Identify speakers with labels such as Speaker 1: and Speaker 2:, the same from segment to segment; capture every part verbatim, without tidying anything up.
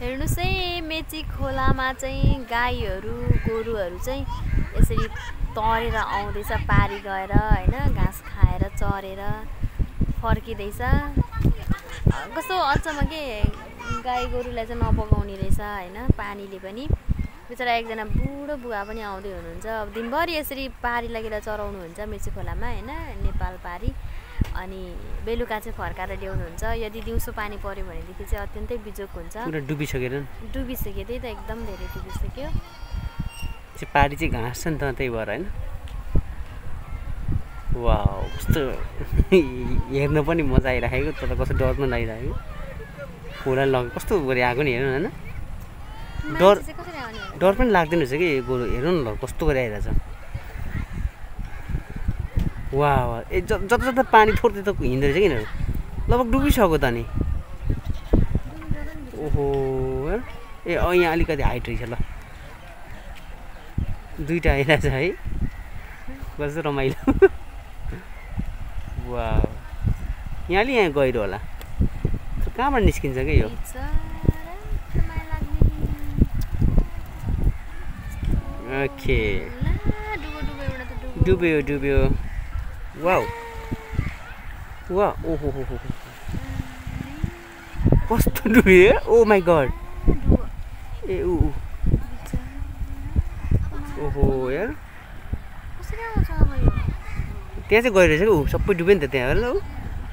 Speaker 1: हेर्नुस् है मेची खोलामा चाहिँ गाईहरू गोरुहरू चाहिँ यसरी तरेर आउँदैछ पारी गएर हैन घाँस खाएर चरेर फर्किँदैछ कस्तो अचम्म के गाई गोरुलाई चाहिँ नबगाउने रहेछ हैन पानीले पनि बिचरा एकजना बुढो बुवा पनि आउँदै हुनुहुन्छ अब दिनभरि यसरी पारी लगेर चराउनु हुन्छ मेची खोलामा हैन नेपाल पारी अनि बेलुका चाहिँ फर्काएर ल्याउनुहुन्छ यदि दिउँसो पानी पर्यो भनेदेखि चाहिँ अत्यन्तै बिजोक हुन्छ
Speaker 2: पुरा डुबिसकेर
Speaker 1: डुबिसक्यो त्यही त एकदम धेरै डुबिसक्यो
Speaker 2: चाहिँ पारी चाहिँ घाँस छ नि त त्यही भएर हैन वाउ कस्तो हेर्न पनि मजा आइराखेको तर कस्तो डर पनि लागिरहेको खोला लगे कस्तो गरी आएको नि हेर्नु हैन डर डर पनि लाग्दैन रहेछ कि गोरु हेर्नु न कस्तो गरी आइरहेछ वाह ए जता जता पानी थोर्दै त हिँड्दो रहेछ कि यिनीहरू लगभग डुबिसक्यो त नि ओहो ए अँ यहाँ अलिकति हाइट रहेछ ल दुईवटा आइरहेछ है कस्तो रमाइलो वाह यहाँले यहाँ गहिरो होला कहाँबाट निस्किन्छ कि यो ओके डुब्यो डुब्यो वाउ वाह ओहो हो हो कस्तो डुब्यो ओ माई गड ए ऊ ओहो यार त्यहाँ चाहिँ गइरहेछ कि ऊ सबै डुब्यो नि त त्यहाँ हेर ल ऊ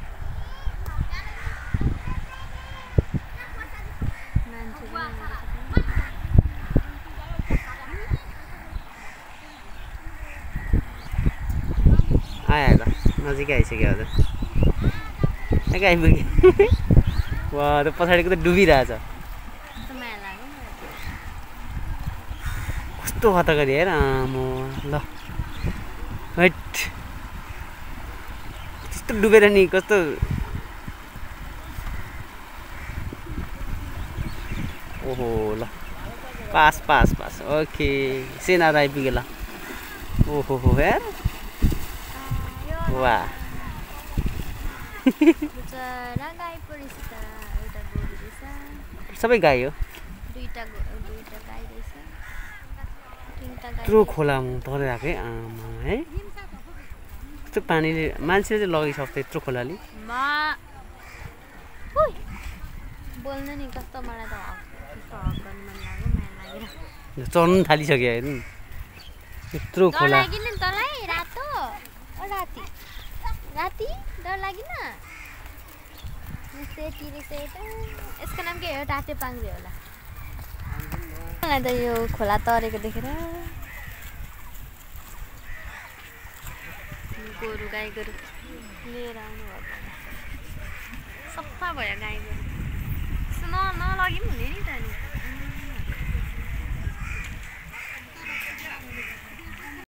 Speaker 2: आयो ल नजिकै आइसक्यो हजुर कहाँ आइपुग्यो वा त्यो पछाडिको त डुबिरहेछ कस्तो हत गरी हेर आमो ल हैट त्यस्तो डुबेर नि कस्तो ओहो ल पास पास पास ओके सेना आइपुग्यो ल ओहो हो हेर वाह सबै गाई हो यत्रो खोलामा तरेर आएको है आमा है यस्तो पानीले मान्छेले चाहिँ लगिसक्छ यत्रो खोलाले चढ्नु थालिसक्यो हेर्नु यत्रो खोला
Speaker 1: राती डर लागिन यसको नाम के हो टाटे पाङ्ग्रे होला मलाई त यो खोला तरेको देखेर गोरु गाई गोरु लिएर आउनु भयो सफा भयो गाई गोरु न नलगे पनि हुने नि त नि